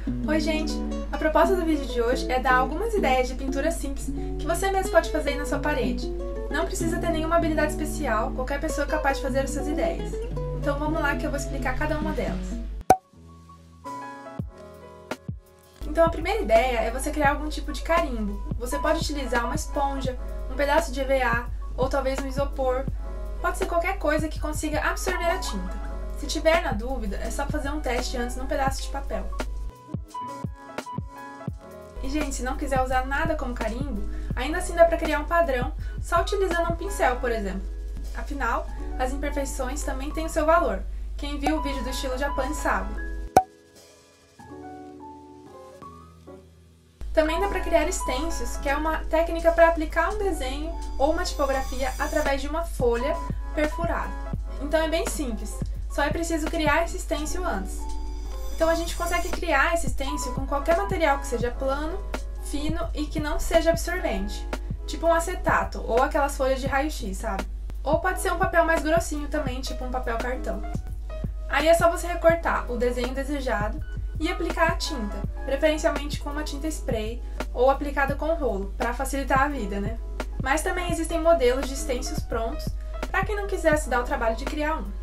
Oi gente! A proposta do vídeo de hoje é dar algumas ideias de pintura simples que você mesmo pode fazer aí na sua parede. Não precisa ter nenhuma habilidade especial, qualquer pessoa é capaz de fazer as suas ideias. Então vamos lá que eu vou explicar cada uma delas. Então a primeira ideia é você criar algum tipo de carimbo. Você pode utilizar uma esponja, um pedaço de EVA ou talvez um isopor. Pode ser qualquer coisa que consiga absorver a tinta. Se tiver na dúvida, é só fazer um teste antes num pedaço de papel. E gente, se não quiser usar nada como carimbo, ainda assim dá para criar um padrão só utilizando um pincel, por exemplo. Afinal, as imperfeições também têm o seu valor. Quem viu o vídeo do estilo Japan sabe. Também dá para criar stencils, que é uma técnica para aplicar um desenho ou uma tipografia através de uma folha perfurada. Então é bem simples, só é preciso criar esse stencil antes. Então a gente consegue criar esse stencil com qualquer material que seja plano, fino e que não seja absorvente, tipo um acetato ou aquelas folhas de raio-x, sabe? Ou pode ser um papel mais grossinho também, tipo um papel cartão. Aí é só você recortar o desenho desejado e aplicar a tinta, preferencialmente com uma tinta spray ou aplicada com rolo, para facilitar a vida, né? Mas também existem modelos de stencils prontos para quem não quiser se dar o trabalho de criar um.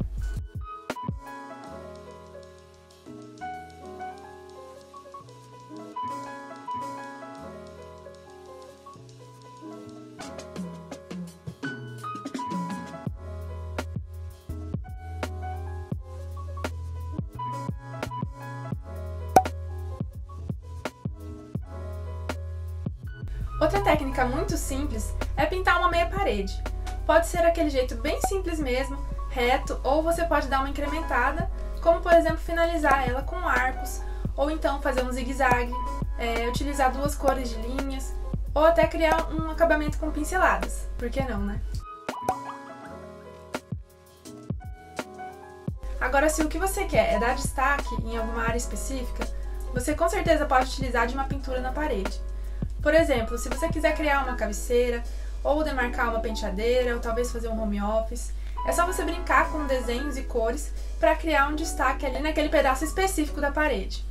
Outra técnica muito simples é pintar uma meia parede. Pode ser aquele jeito bem simples mesmo, reto, ou você pode dar uma incrementada, como por exemplo finalizar ela com arcos, ou então fazer um zigue-zague, utilizar duas cores de linhas, ou até criar um acabamento com pinceladas. Por que não, né? Agora, se o que você quer é dar destaque em alguma área específica, você com certeza pode utilizar de uma pintura na parede. Por exemplo, se você quiser criar uma cabeceira, ou demarcar uma penteadeira, ou talvez fazer um home office, é só você brincar com desenhos e cores para criar um destaque ali naquele pedaço específico da parede.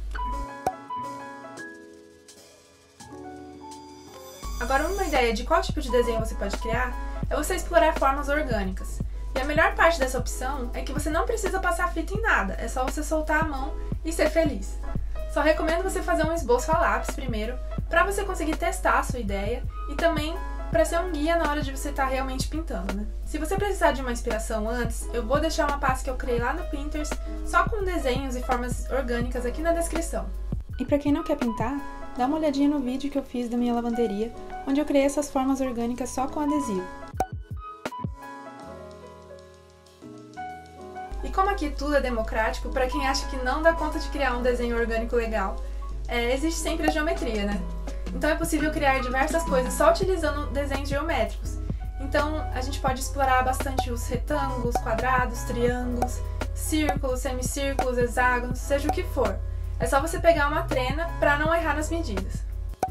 Agora, uma ideia de qual tipo de desenho você pode criar é você explorar formas orgânicas. E a melhor parte dessa opção é que você não precisa passar fita em nada, é só você soltar a mão e ser feliz. Só recomendo você fazer um esboço a lápis primeiro, para você conseguir testar a sua ideia e também para ser um guia na hora de você estar realmente pintando, né? Se você precisar de uma inspiração antes, eu vou deixar uma pasta que eu criei lá no Pinterest, só com desenhos e formas orgânicas aqui na descrição. E para quem não quer pintar, dá uma olhadinha no vídeo que eu fiz da minha lavanderia, onde eu criei essas formas orgânicas só com adesivo. E como aqui tudo é democrático, para quem acha que não dá conta de criar um desenho orgânico legal, existe sempre a geometria, né? Então é possível criar diversas coisas só utilizando desenhos geométricos. Então a gente pode explorar bastante os retângulos, quadrados, triângulos, círculos, semicírculos, hexágonos, seja o que for. É só você pegar uma trena para não errar nas medidas.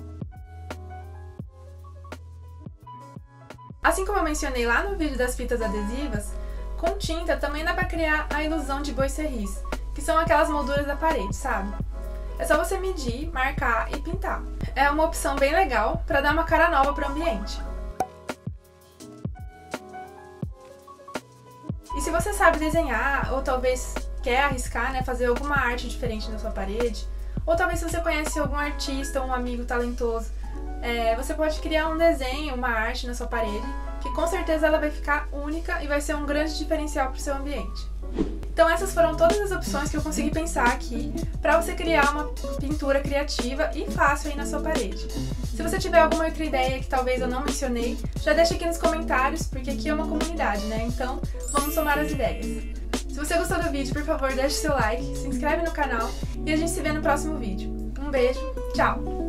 Assim como eu mencionei lá no vídeo das fitas adesivas, com tinta também dá para criar a ilusão de Bois Serris, que são aquelas molduras da parede, sabe? É só você medir, marcar e pintar. É uma opção bem legal para dar uma cara nova para o ambiente. E se você sabe desenhar, ou talvez quer arriscar, né, fazer alguma arte diferente na sua parede, ou talvez se você conhece algum artista ou um amigo talentoso, você pode criar um desenho, uma arte na sua parede, que com certeza ela vai ficar única e vai ser um grande diferencial para o seu ambiente. Então essas foram todas as opções que eu consegui pensar aqui para você criar uma pintura criativa e fácil aí na sua parede. Se você tiver alguma outra ideia que talvez eu não mencionei, já deixa aqui nos comentários, porque aqui é uma comunidade, né? Então vamos somar as ideias. Se você gostou do vídeo, por favor, deixe seu like, se inscreve no canal e a gente se vê no próximo vídeo. Um beijo, tchau!